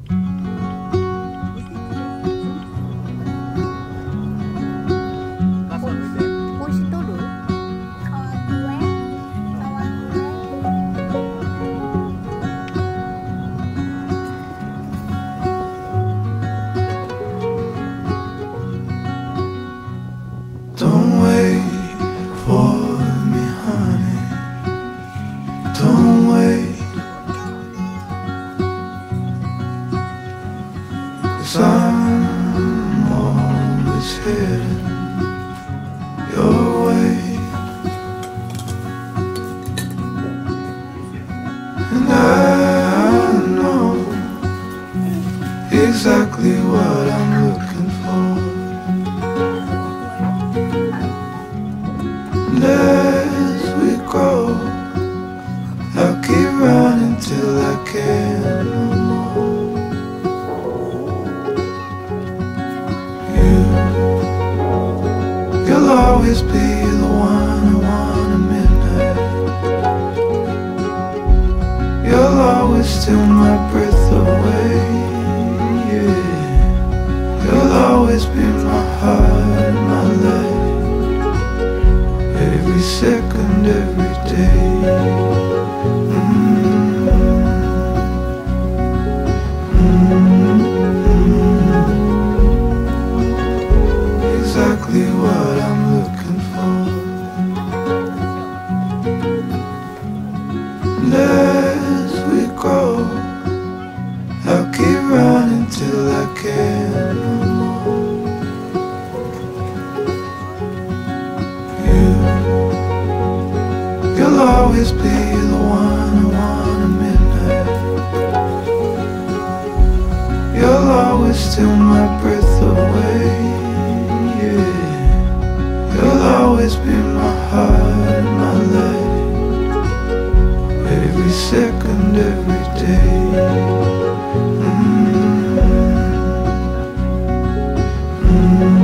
Puisi dulu. Don't wait for me, honey. Don't wait, 'cause I'm always heading your way, and I know exactly what I'm looking for. And as we grow, I'll keep running till I can't no more. You'll always be the one I want at midnight. You'll always steal my breath away, yeah. You'll always be my heart, my life, every second, every day. Exactly what I'm looking for. And as we grow, I'll keep running till I can't no more. You'll always be the one I want at midnight. You'll always steal my breath away, yeah. You'll always be my heart, my life, every second, every day. Mm-hmm. Mm-hmm.